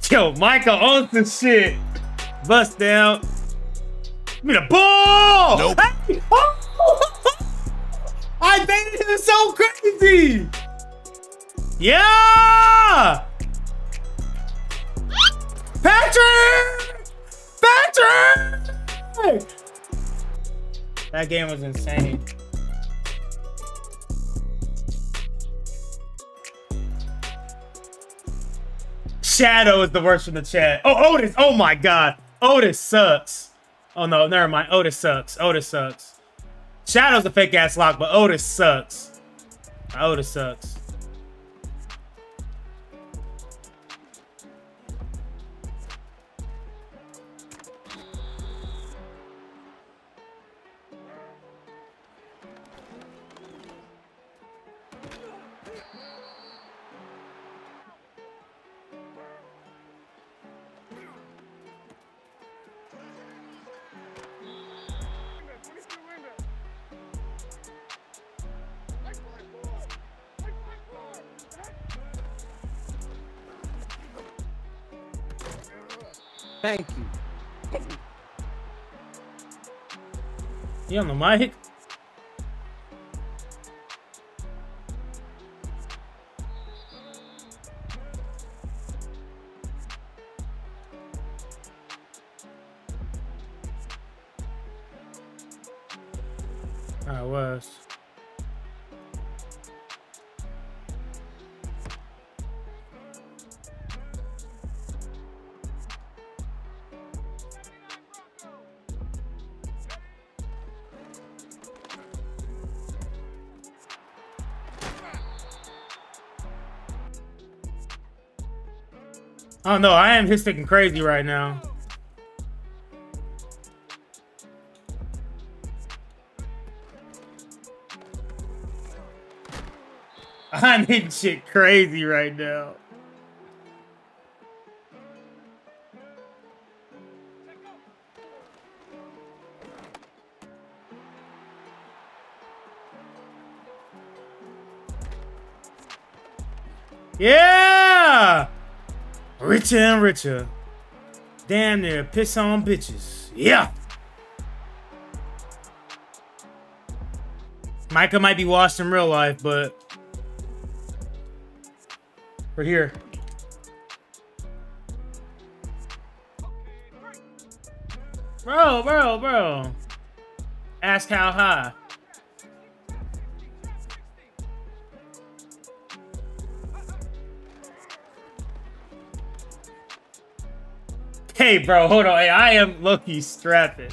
Yo, Micah owns the shit. Bust down. Give me the ball. Nope. Hey. I baited him so crazy. Yeah. Patrick. Patrick. That game was insane. Shadow is the worst from the chat. Oh, Otis. Oh my God. Otis sucks. Oh no, never mind. Otis sucks. Otis sucks. Shadow's a fake ass lock, but Otis sucks. Otis sucks. Thank you. You on the mic? I was. Oh no, I am hit sticking crazy right now. I'm hitting shit crazy right now. Yeah! Richer and richer. Damn near piss on bitches. Yeah! Micah might be washed in real life, but we're here. Bro. Ask how high. Hey, bro, hold on. Hey, I am low-key strapping.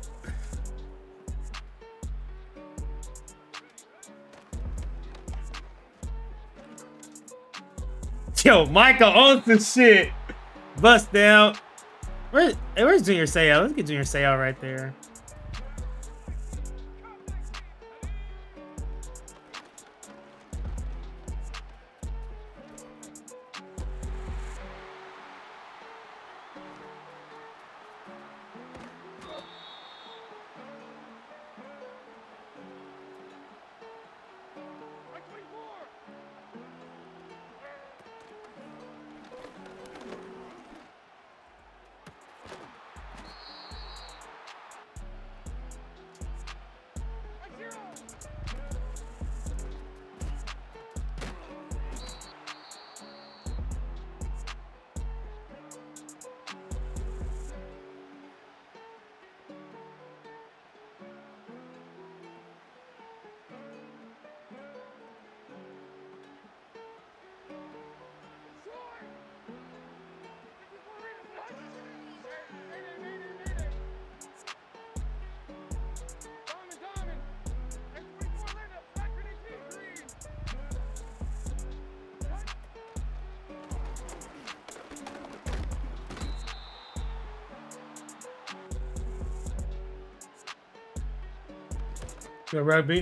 Yo, Micah owns the shit. Bust down. Where's Junior Seau? Let's get Junior Seau right there. Go rugby.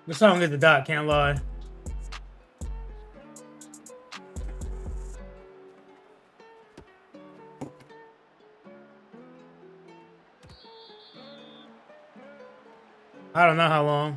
The song is the dot, can't lie. I don't know how long.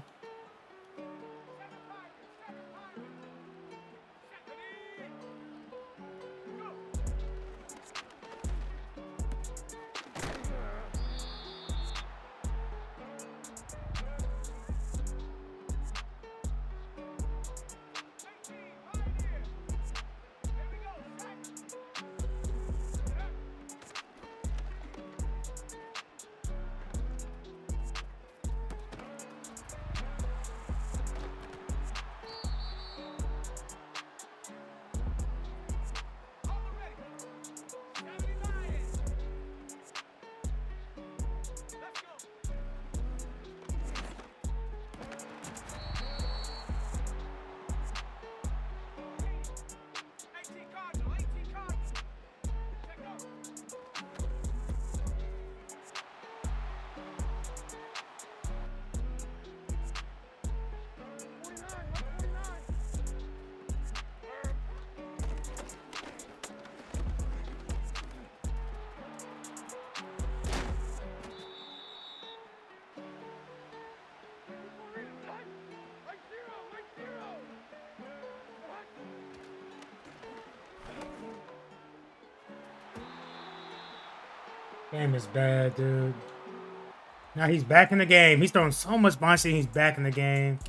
Game is bad, dude. Now he's back in the game. He's throwing so much bunchy. He's back in the game.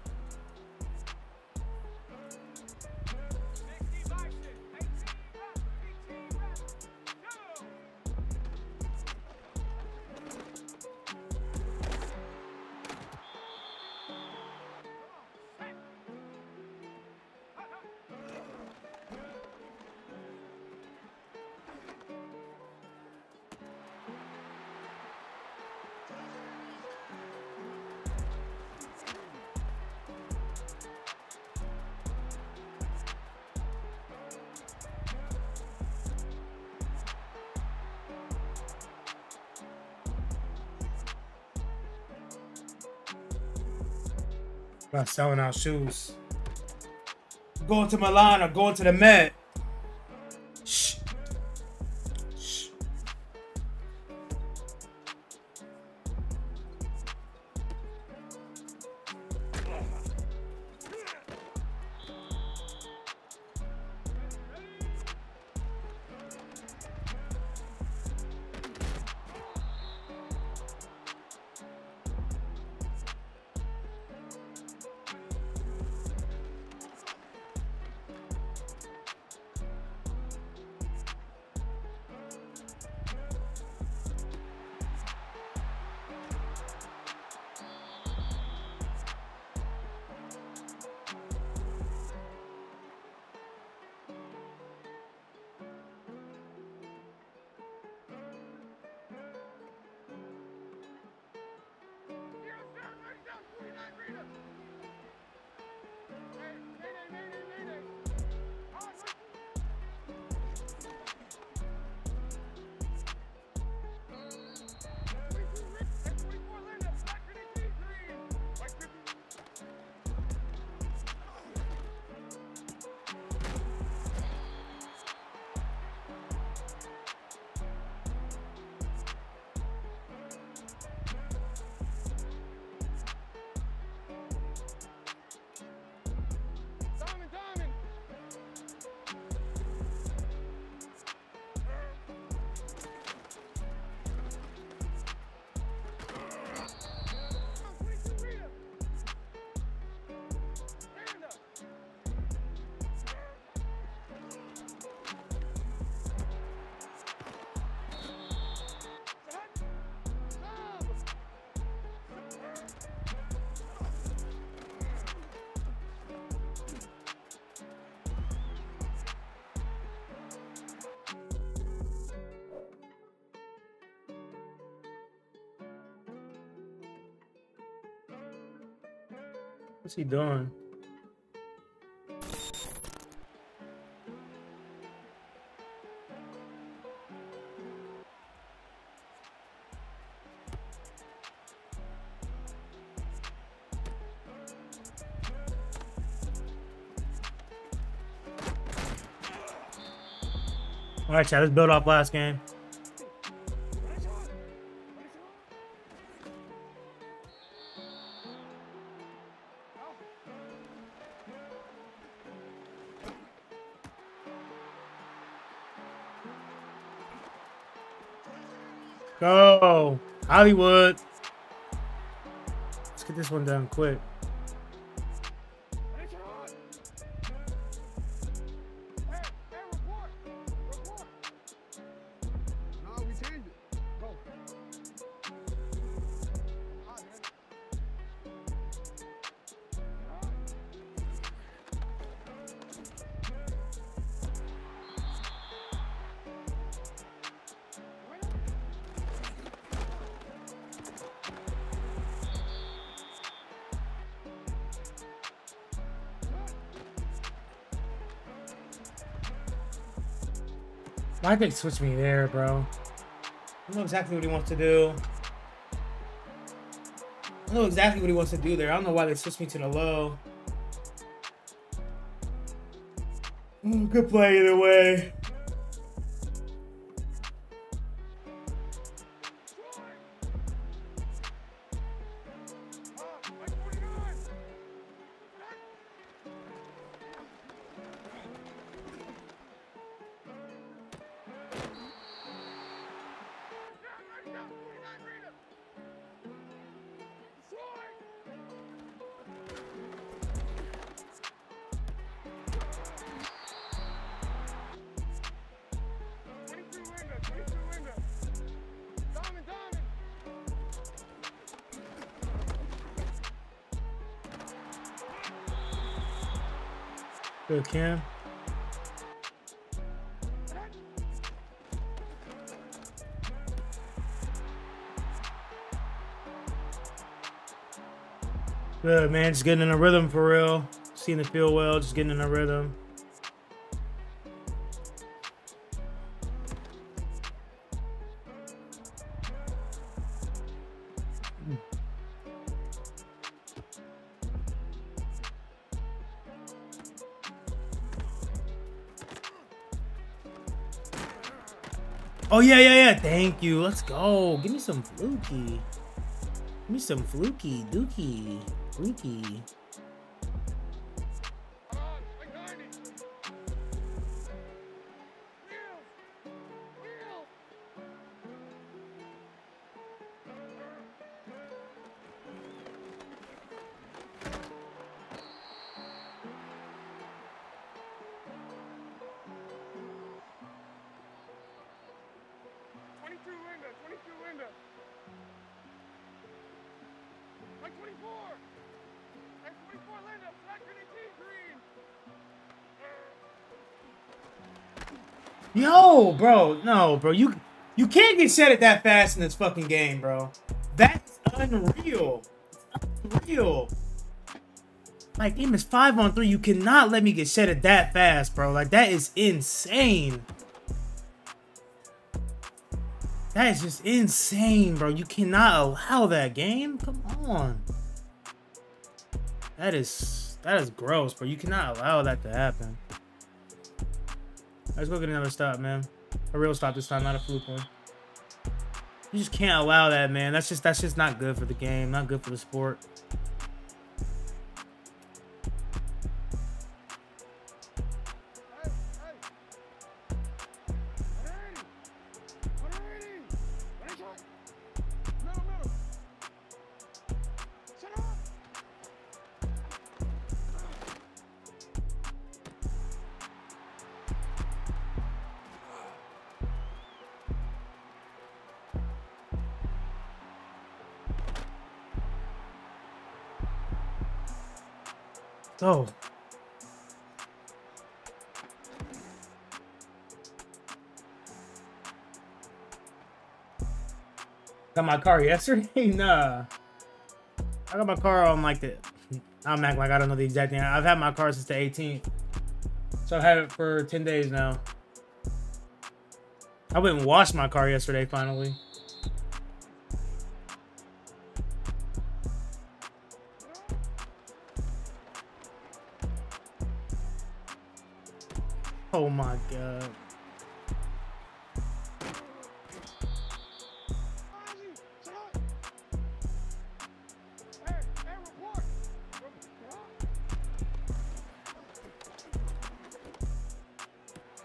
About selling out shoes. Going to Milan or going to the Met. Shh. Shh. What's he doing? All right, chat. Let's build off last game. Go, Hollywood. Let's get this one done quick. Why did they switch me there, bro? I know exactly what he wants to do. I know exactly what he wants to do there. I don't know why they switched me to the low. Good play either way. Good, Cam. Good, man. Just getting in a rhythm for real. Seeing it feel well. Just getting in a rhythm. Oh, yeah. Thank you. Let's go. Give me some fluky. Give me some fluky, dookie, fluky. Yo, bro, no, bro, you can't get shed at that fast in this fucking game, bro. That's unreal. It's unreal. Like, game is 5-on-3. You cannot let me get shed at that fast, bro. Like, that is insane. That is just insane, bro. You cannot allow that, game. Come on. That is gross, bro. You cannot allow that to happen. Let's go get another stop, man. A real stop this time, not a fluke one. You just can't allow that, man. That's just not good for the game, not good for the sport. Go. Got my car yesterday? Nah. I got my car on like the... I'm acting like I don't know the exact thing. I've had my car since the 18th. So I've had it for 10 days now. I went and washed my car yesterday, finally. Oh my God.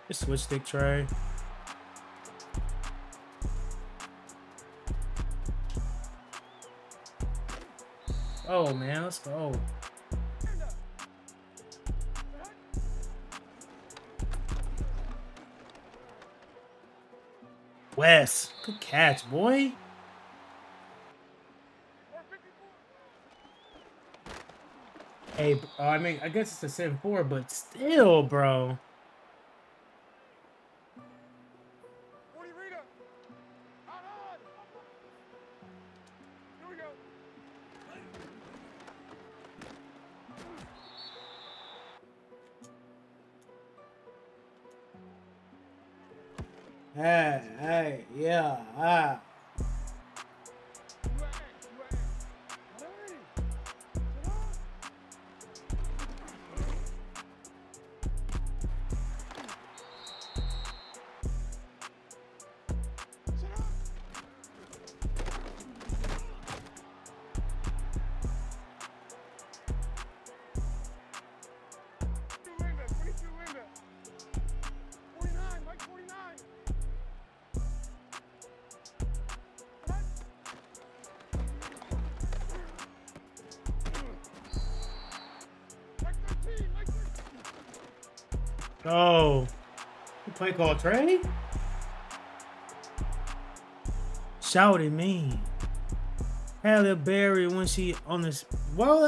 Just switch stick Trey. Oh man, let's go. Wes, good catch, boy. Hey, I mean, I guess it's a 7-4, but still, bro. Hey, yeah, Oh, you play call Trey? Shouted me. Halle Berry when she on this. Well,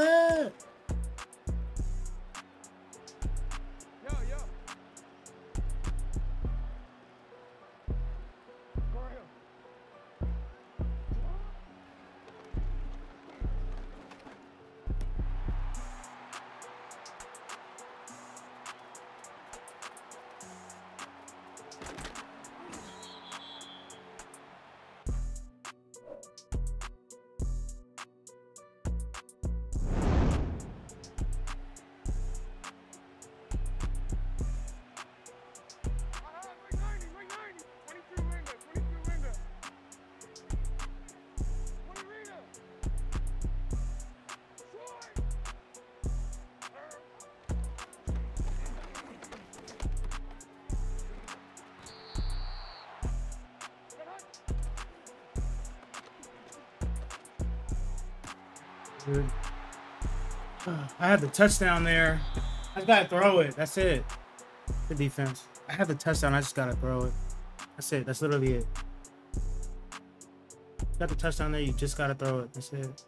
I have the touchdown there. I just gotta throw it. That's it. The defense. I have the touchdown. I just gotta throw it. That's it. That's literally it. Got the touchdown there. You just gotta throw it. That's it.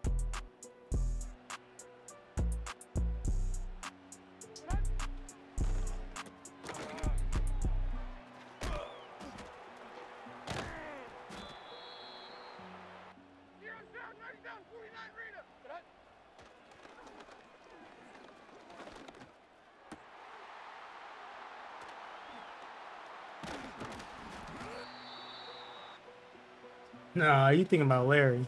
Nah, you thinking about Larry.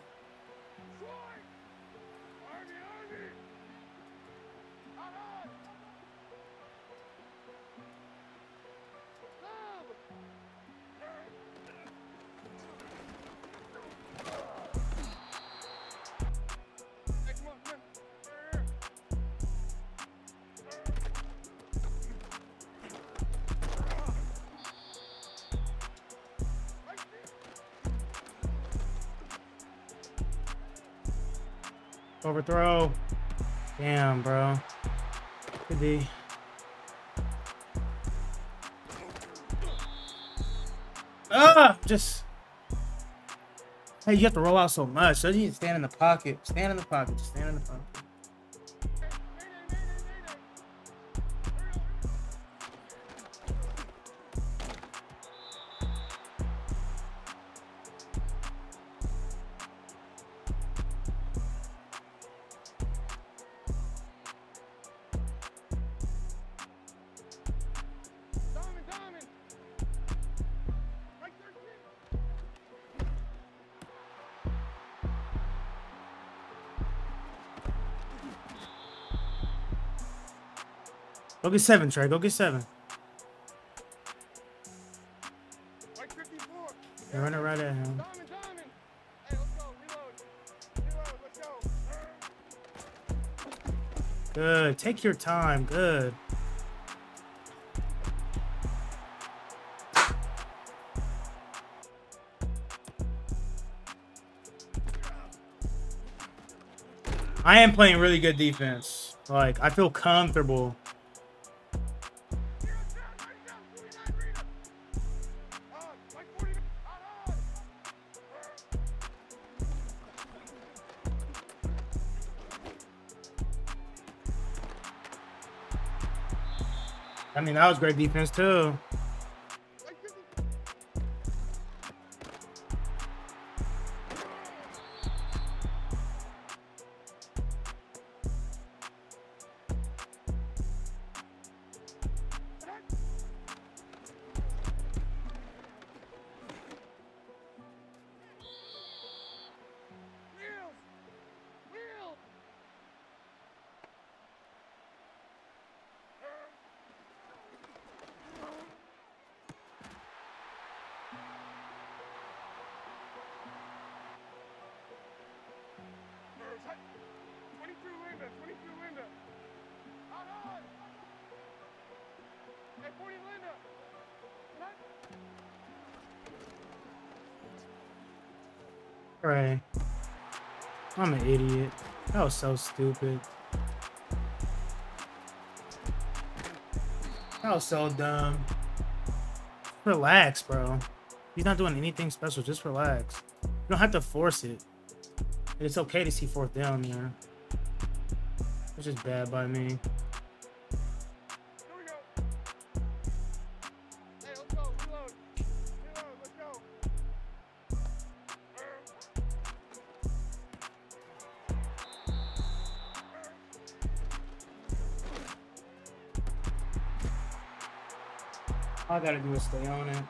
Overthrow. Damn, bro. Could be. Just. Hey, you have to roll out so much. So you need to stand in the pocket. Stand in the pocket. Just stand in the pocket. Go get 7, Trey. Go get 7. You're running right at him. Good. Take your time. Good. I am playing really good defense. Like, I feel comfortable. I mean, that was great defense, too. Right. I'm an idiot. That was so stupid. That was so dumb. Relax, bro. He's not doing anything special. Just relax. You don't have to force it. It's okay to see fourth down there. It's just bad by me. All I gotta do is stay on it.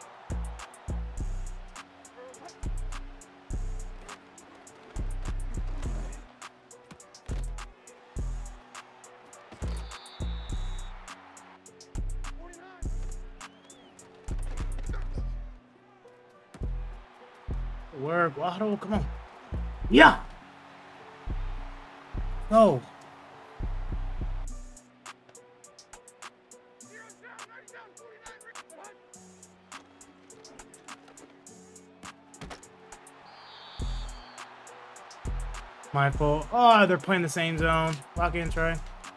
Work, Waddle, come on. Yeah. Go. My fault. Oh, they're playing the same zone. Lock in, try.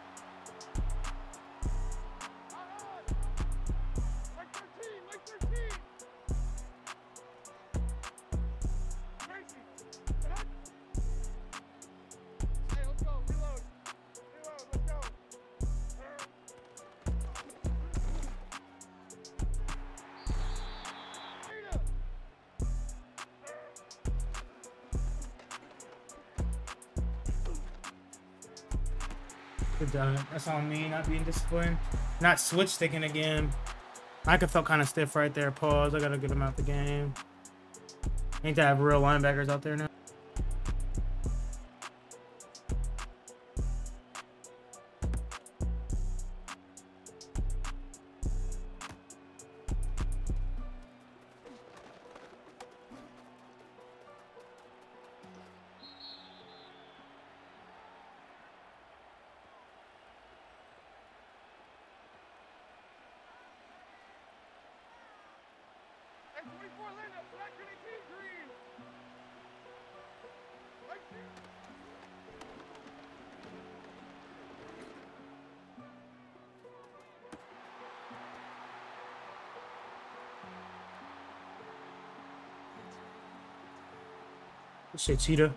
Good done. That's on me, not being disciplined. Not switch sticking again. Micah felt kind of stiff right there. Pause. I gotta get him out the game. I need to have real linebackers out there now. Shit, Cheetah.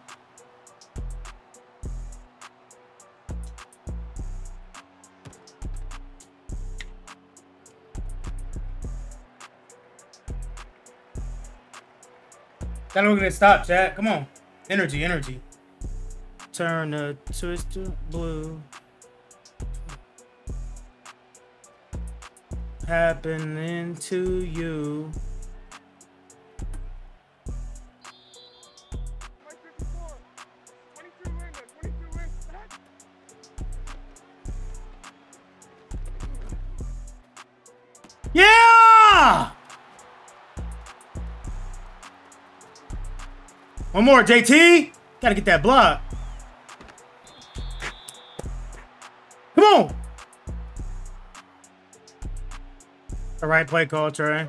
Gotta look at it. Stop, chat. Come on. Energy, energy. Turn the twist to blue. Happening to you. Yeah! One more, JT. Gotta get that block. Come on. The right play call, Trey.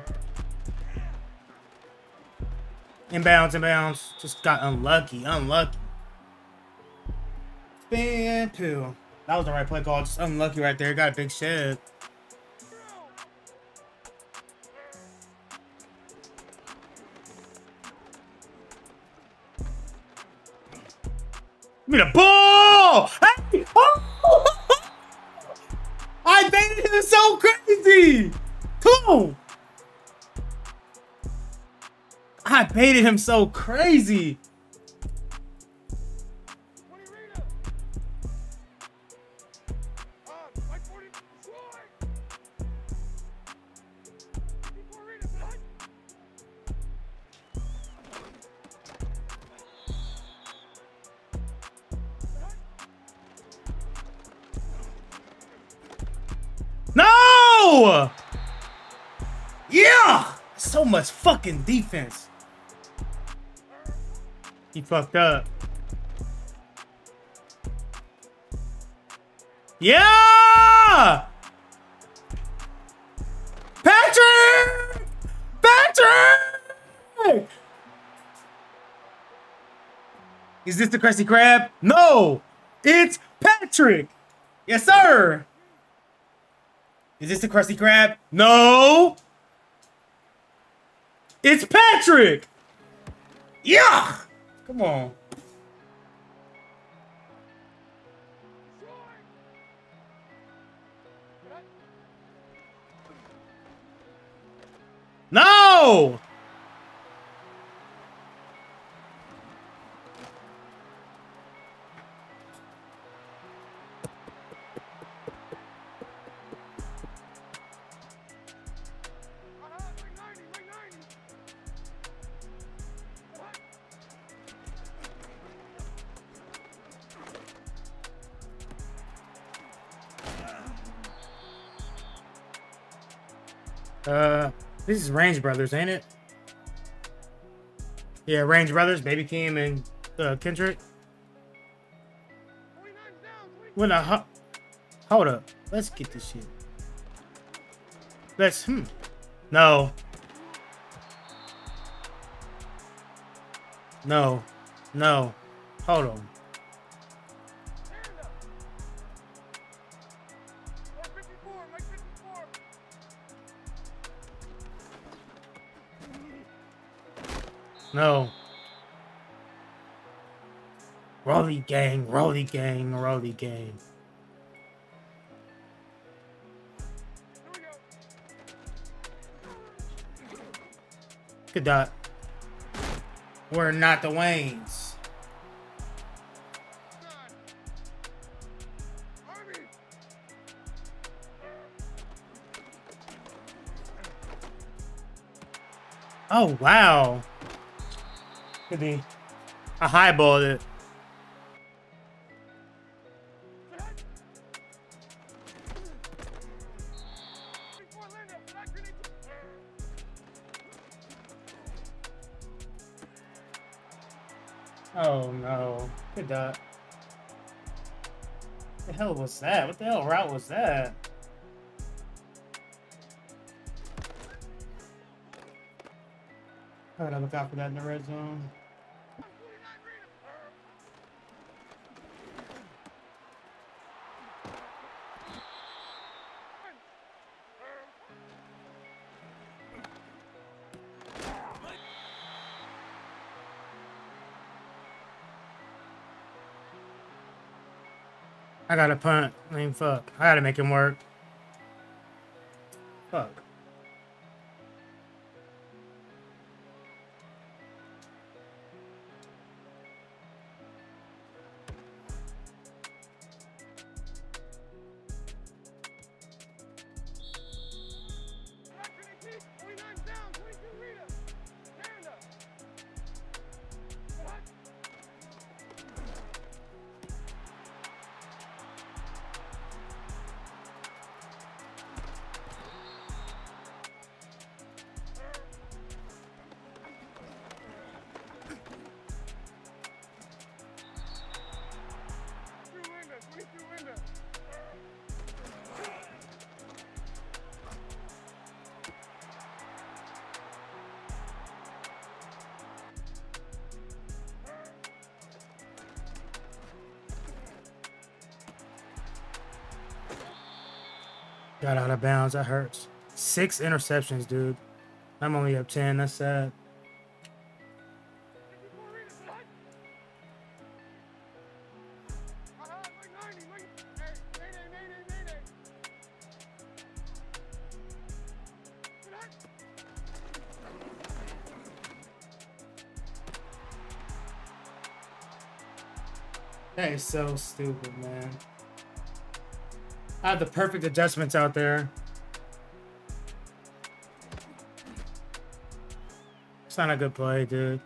Inbounds, inbounds. Just got unlucky, unlucky. Spin 2. That was the right play call. Just unlucky right there. Got a big shed. Give me the ball! Hey! Oh! I baited him so crazy! Come on! I baited him so crazy! No! Yeah! So much fucking defense. He fucked up. Yeah! Patrick! Patrick! Is this the Krusty Krab? No! It's Patrick! Yes, sir! Is this the Krusty Krab? No! It's Patrick! Yeah! Come on. No! This is Range Brothers, ain't it? Yeah, Range Brothers, Baby Keem and Kendrick. When hold up, let's get this shit. Let's no, no, no, hold on. No. Rolly gang, Rolly gang, Rolly gang. Good dot. We're not the Waynes. Oh, wow. Could be. I highballed it. Oh no. Good dot. What the hell was that? What the hell route was that? I gotta look out for that in the red zone. I gotta punt. I mean, fuck. I gotta make him work. Fuck. Got out of bounds. That hurts. 6 interceptions, dude. I'm only up 10. That's sad. That is so stupid, man. I have the perfect adjustments out there. It's not a good play, dude.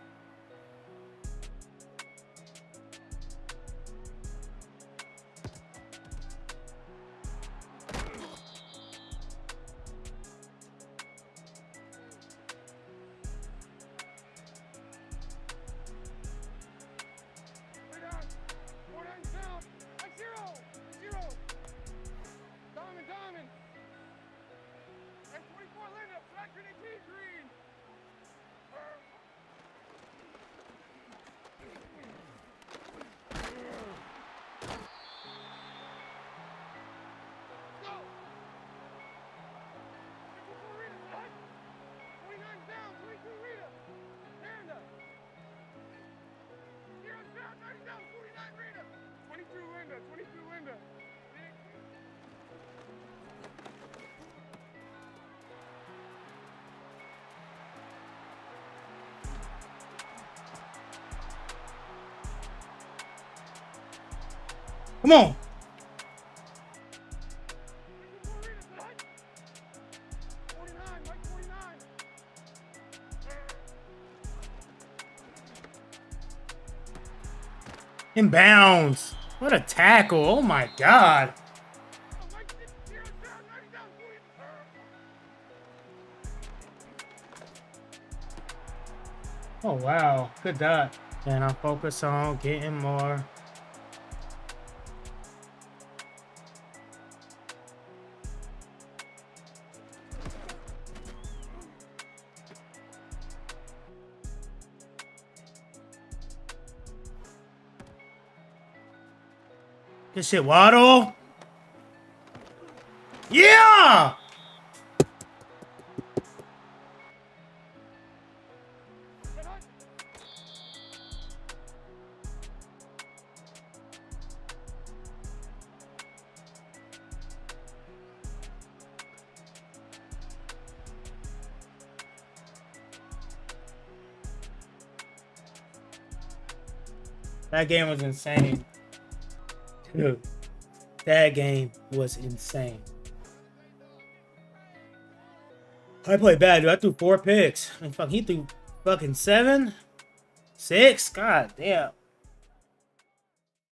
Come on. Inbounds. What a tackle. Oh my God. Oh wow. Good dot. And I'll focus on getting more. Good shit, Waddle. Yeah! That game was insane. Dude, that game was insane. I played bad, dude. I threw 4 picks. I mean, fuck, he threw fucking 7? 6? God damn.